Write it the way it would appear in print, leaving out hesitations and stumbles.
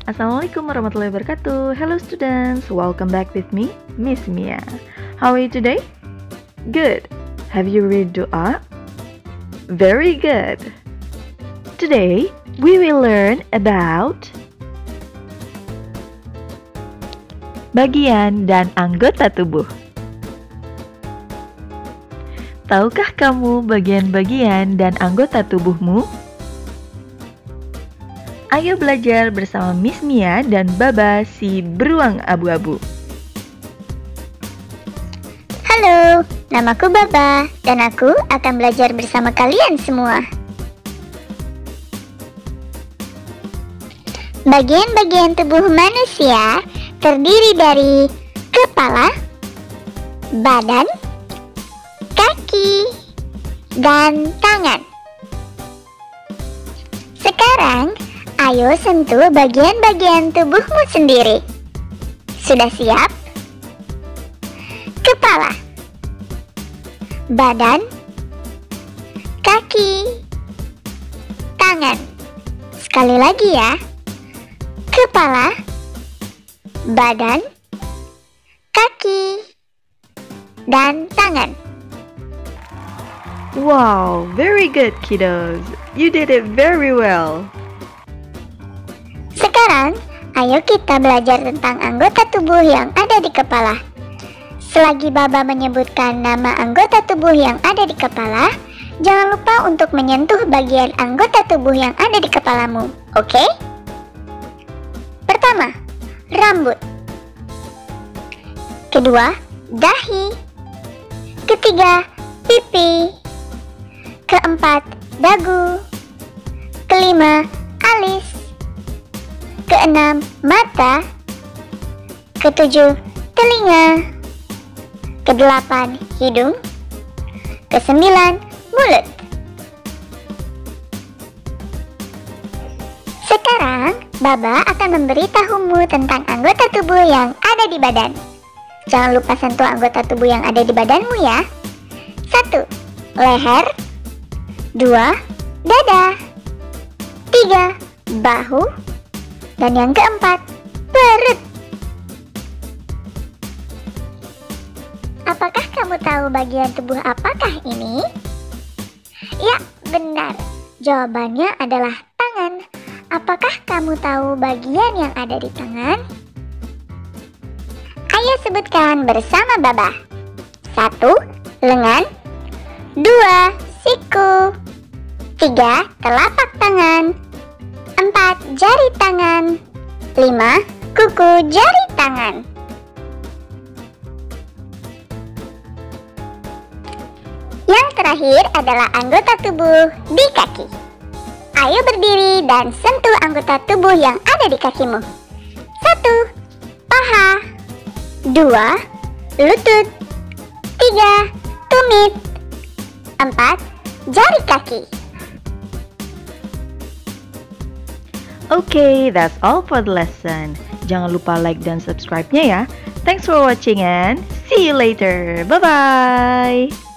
Assalamualaikum warahmatullahi wabarakatuh. Hello students, welcome back with me, Miss Mia. How are you today? Good. Have you read doa? Very good. Today, we will learn about bagian dan anggota tubuh. Tahukah kamu bagian-bagian dan anggota tubuhmu? Ayo belajar bersama Miss Mia dan Baba si beruang abu-abu. Halo, namaku Baba dan aku akan belajar bersama kalian semua. Bagian-bagian tubuh manusia terdiri dari kepala, badan, kaki, dan tangan. Sekarang, ayo sentuh bagian-bagian tubuhmu sendiri. Sudah siap? Kepala, badan, kaki, tangan. Sekali lagi ya. Kepala, badan, kaki, dan tangan. Wow, very good kiddos. You did it very well. Sekarang, ayo kita belajar tentang anggota tubuh yang ada di kepala. Selagi Baba menyebutkan nama anggota tubuh yang ada di kepala, jangan lupa untuk menyentuh bagian anggota tubuh yang ada di kepalamu, oke? Pertama, rambut. Kedua, dahi. Ketiga, pipi. Keempat, dagu. Kelima, alis. Keenam, mata. Ketujuh, telinga. Kedelapan, hidung. Kesembilan, mulut. Sekarang, Baba akan memberitahumu tentang anggota tubuh yang ada di badan. Jangan lupa sentuh anggota tubuh yang ada di badanmu ya. 1. Leher. 2. Dada. 3. Bahu. Dan yang keempat, perut. Apakah kamu tahu bagian tubuh apakah ini? Ya, benar. Jawabannya adalah tangan. Apakah kamu tahu bagian yang ada di tangan? Ayo sebutkan bersama Baba. 1. Lengan. 2. Siku. 3. Telapak tangan. 4. Jari tangan. 5. Kuku jari tangan. Yang terakhir adalah anggota tubuh di kaki. Ayo berdiri dan sentuh anggota tubuh yang ada di kakimu. 1. Paha. 2. Lutut. 3. Tumit. 4. Jari kaki. Okay, that's all for the lesson. Jangan lupa like dan subscribe-nya ya. Thanks for watching and see you later. Bye-bye.